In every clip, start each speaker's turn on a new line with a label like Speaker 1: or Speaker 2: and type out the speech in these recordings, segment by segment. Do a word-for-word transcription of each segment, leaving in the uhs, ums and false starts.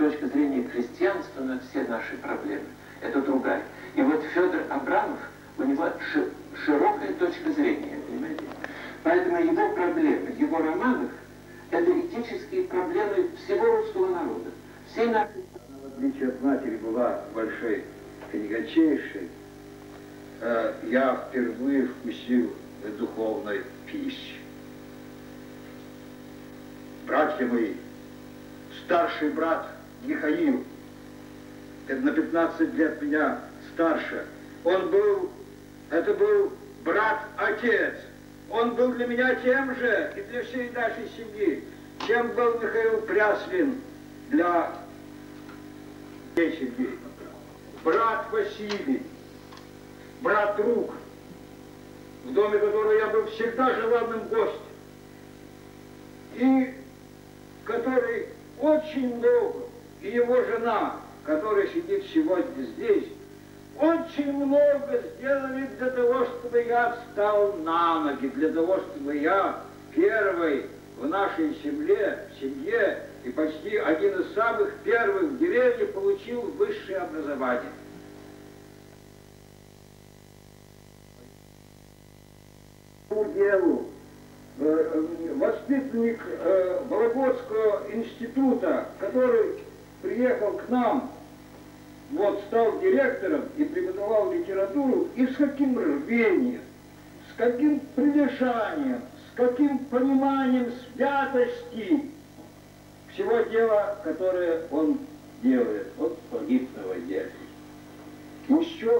Speaker 1: точка зрения крестьянства на все наши проблемы. Это другая. И вот Федор Абрамов, у него широкая точка зрения, понимаете? Поэтому его проблемы, его романах, это этические проблемы всего русского народа. Всей нашей...
Speaker 2: Она, в отличие от матери, была большой книгачейшей. Я впервые вкусил духовной пищи. Братья мои, старший брат Михаил, это на пятнадцать лет меня старше, он был, это был брат-отец. Он был для меня тем же, и для всей нашей семьи, чем был Михаил Пряслин для всей семьи. Брат Василий, брат-друг, в доме которого я был всегда желанным гостем, и который очень много, и его жена, которая сидит сегодня здесь, очень много сделали для того, чтобы я встал на ноги, для того, чтобы я первый в нашей семье, в семье и почти один из самых первых в деревне получил высшее образование. По делу воспитанник Вологодского института, который приехал к нам, вот, стал директором и преподавал литературу, и с каким рвением, с каким прилежанием, с каким пониманием святости всего дела, которое он делает. Вот погиб на войне. Еще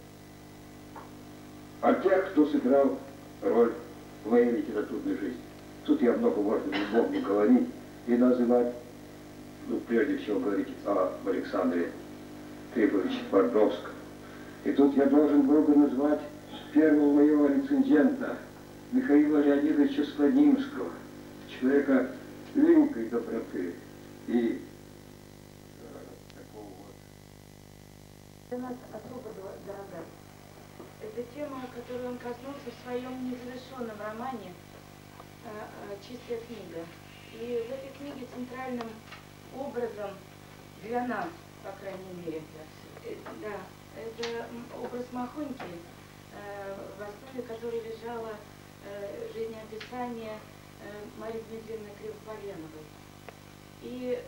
Speaker 2: о тех, кто сыграл роль в моей литературной жизни. Тут я много можно не мог не говорить и называть, ну, прежде всего говорить о Александре Филипповиче Твардовском. И тут я должен был бы назвать первого моего рецензента Михаила Леонидовича Сладимского, человека великой доброты и э, такого вот.
Speaker 3: Для нас особо дорога. Это тема, которую он коснулся в своем незавершенном романе «Чистая книга». И в этой книге центральным образом для нас, по крайней мере, да, это образ Махоньки, в основе которой лежало жизнеописание Марии Дмитриевны Кривополеновой. И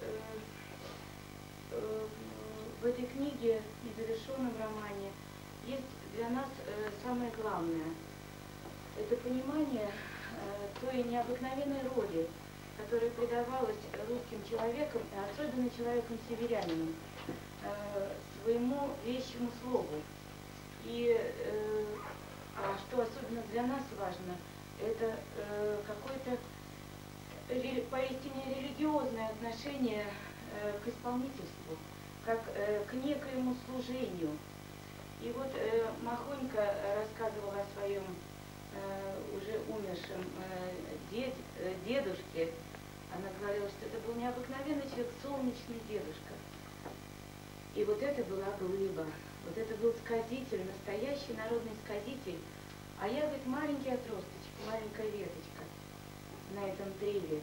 Speaker 3: в этой книге, в незавершенном романе, есть для нас самое главное. Это понимание той необыкновенной роли, которая придавалась русским человеком, особенно человеком-северянином, своему вещему слову. И а что особенно для нас важно, это какое-то поистине религиозное отношение к исполнительству, как к некоему служению. И вот э, Махонька рассказывала о своем э, уже умершем э, дед, э, дедушке. Она говорила, что это был необыкновенный человек, солнечный дедушка. И вот это была глыба, вот это был сказитель, настоящий народный сказитель. А я, говорит, маленький отросточек, маленькая веточка на этом древе.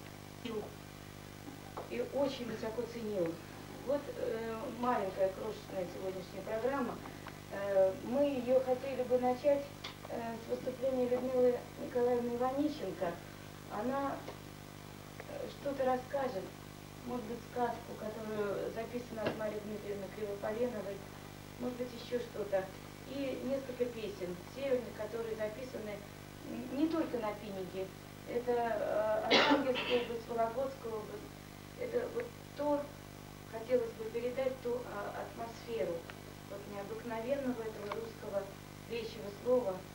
Speaker 3: И очень высоко ценил. Вот э, маленькая крошечная сегодняшняя программа. Мы ее хотели бы начать с выступления Людмилы Николаевны Иванищенко. Она что-то расскажет, может быть, сказку, которую записана от Марии Дмитриевны Кривополеновой, может быть, еще что-то. И несколько песен, все, которые записаны не только на Пиниге. Это Архангельская область, Вологодская область. Это вот то, хотелось бы передать ту атмосферу вот необыкновенного этого русского вещего слова,